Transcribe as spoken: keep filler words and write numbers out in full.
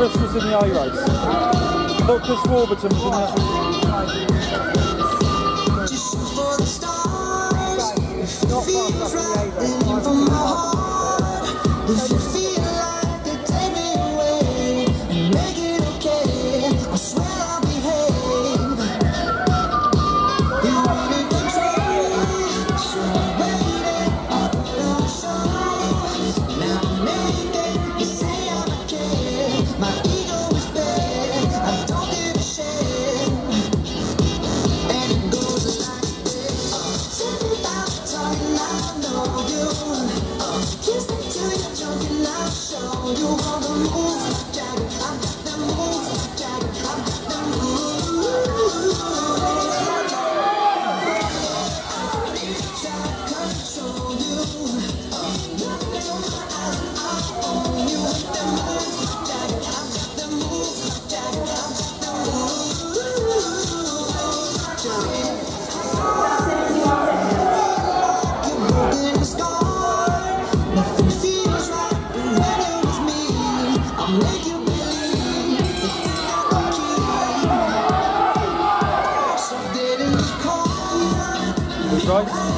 Chris was in the I race. I thought Chris Warburton was in the... Just shoot for the stars. If it feels right, then aim for my heart. If you feel like they take me away and make it okay, I swear I'll behave. You want in control, so I'm waiting. I put on a show. Now I'm naked. You say I'm okay. My ego is bad. I don't give a shit. And it goes like this. Tell me about the time I know you. Uh, kiss me till you're drunk and I'll show you all the moves like Jagger. I got the moves like Jagger. I got the moves. I need to try to control you. Uh, nothing is on my eyes and I own you. With the moves like Jagger. I got the moves like Jagger. I got the moves. You're broken and scarred. Nothing feels right when you're with me. I'll make you believe the thing I don't keep. So didn't you call me? Was right.